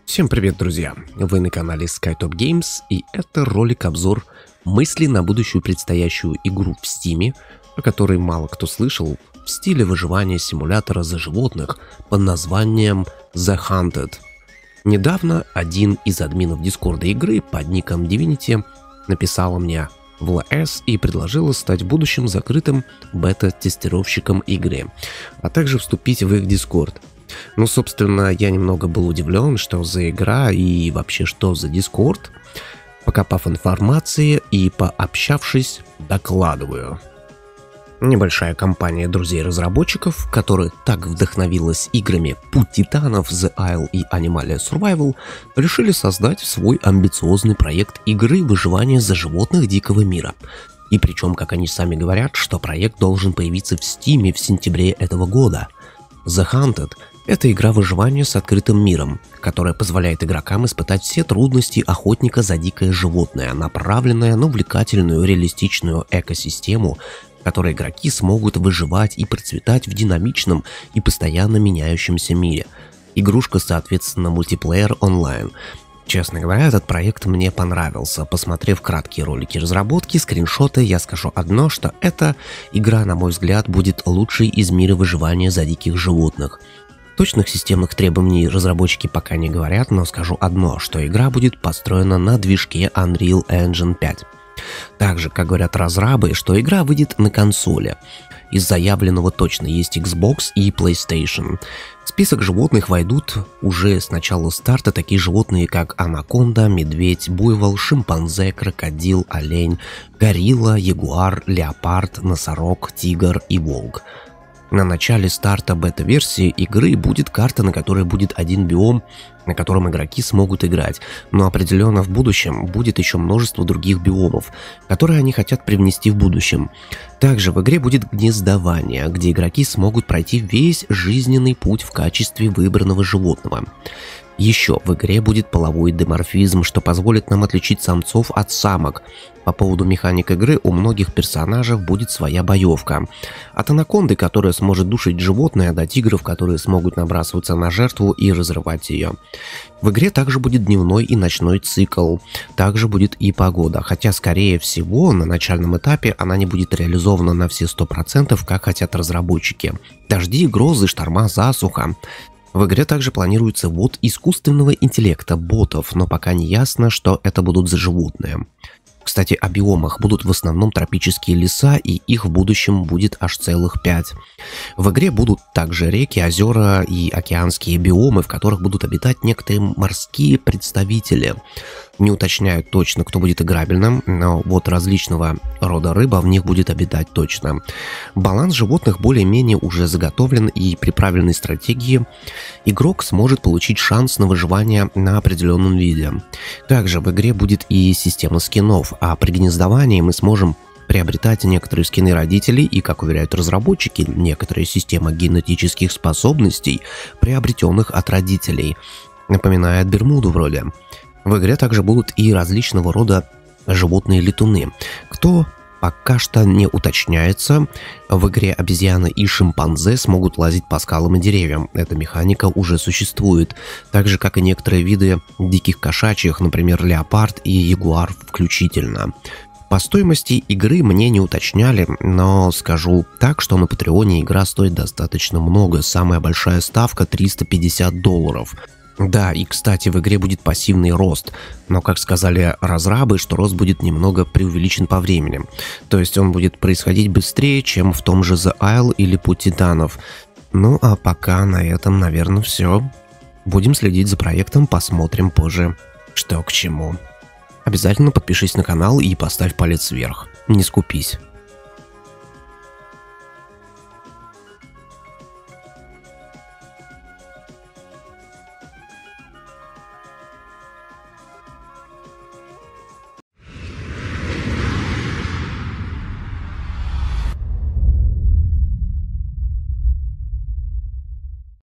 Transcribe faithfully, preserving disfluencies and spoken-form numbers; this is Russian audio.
Всем привет, друзья! Вы на канале SkyTop Games, и это ролик-обзор мысли на будущую предстоящую игру в Steam, о которой мало кто слышал, в стиле выживания симулятора за животных под названием The Hunted. Недавно один из админов дискорда игры под ником Divinity написала мне в эл эс и предложила стать в будущем закрытым бета-тестировщиком игры, а также вступить в их дискорд. Ну, собственно, я немного был удивлен, что за игра и вообще что за дискорд. Покопав информации и пообщавшись, докладываю. Небольшая компания друзей-разработчиков, которая так вдохновилась играми Путь Титанов, The Isle и Animalia Survival, решили создать свой амбициозный проект игры выживания за животных дикого мира. И причем, как они сами говорят, что проект должен появиться в Steam в сентябре этого года. The Hunted — это игра выживания с открытым миром, которая позволяет игрокам испытать все трудности охотника за дикое животное, направленная на увлекательную реалистичную экосистему, в которой игроки смогут выживать и процветать в динамичном и постоянно меняющемся мире. Игрушка, соответственно, мультиплеер онлайн. Честно говоря, этот проект мне понравился. Посмотрев краткие ролики разработки, скриншоты, я скажу одно, что эта игра, на мой взгляд, будет лучшей из мира выживания за диких животных. Точных системных требований разработчики пока не говорят, но скажу одно, что игра будет построена на движке Unreal Engine пять. Также, как говорят разрабы, что игра выйдет на консоли. Из заявленного точно есть Xbox и PlayStation. В список животных войдут уже с начала старта такие животные, как анаконда, медведь, буйвол, шимпанзе, крокодил, олень, горилла, ягуар, леопард, носорог, тигр и волк. На начале старта бета-версии игры будет карта, на которой будет один биом, на котором игроки смогут играть, но определенно в будущем будет еще множество других биомов, которые они хотят привнести в будущем. Также в игре будет гнездование, где игроки смогут пройти весь жизненный путь в качестве выбранного животного. Еще в игре будет половой диморфизм, что позволит нам отличить самцов от самок. По поводу механик игры у многих персонажей будет своя боевка. От анаконды, которая сможет душить животное, до тигров, которые смогут набрасываться на жертву и разрывать ее. В игре также будет дневной и ночной цикл. Также будет и погода, хотя скорее всего на начальном этапе она не будет реализована на все сто процентов, как хотят разработчики. Дожди, грозы, шторма, засуха. В игре также планируется ввод искусственного интеллекта, ботов, но пока не ясно, что это будут за животные. Кстати, о биомах будут в основном тропические леса, и их в будущем будет аж целых пять. В игре будут также реки, озера и океанские биомы, в которых будут обитать некоторые морские представители. Не уточняют точно, кто будет играбельным, но вот различного рода рыба в них будет обитать точно. Баланс животных более-менее уже заготовлен, и при правильной стратегии игрок сможет получить шанс на выживание на определенном виде. Также в игре будет и система скинов, а при гнездовании мы сможем приобретать некоторые скины родителей и, как уверяют разработчики, некоторые системы генетических способностей, приобретенных от родителей. Напоминает Бермуду вроде. В игре также будут и различного рода животные-летуны. Кто пока что не уточняется, в игре обезьяны и шимпанзе смогут лазить по скалам и деревьям. Эта механика уже существует. Так же, как и некоторые виды диких кошачьих, например, леопард и ягуар включительно. По стоимости игры мне не уточняли, но скажу так, что на Патреоне игра стоит достаточно много. Самая большая ставка триста пятьдесят долларов. Да, и кстати, в игре будет пассивный рост, но, как сказали разрабы, что рост будет немного преувеличен по времени. То есть он будет происходить быстрее, чем в том же The Isle или Путь Титанов. Ну а пока на этом, наверное, все. Будем следить за проектом, посмотрим позже, что к чему. Обязательно подпишись на канал и поставь палец вверх. Не скупись.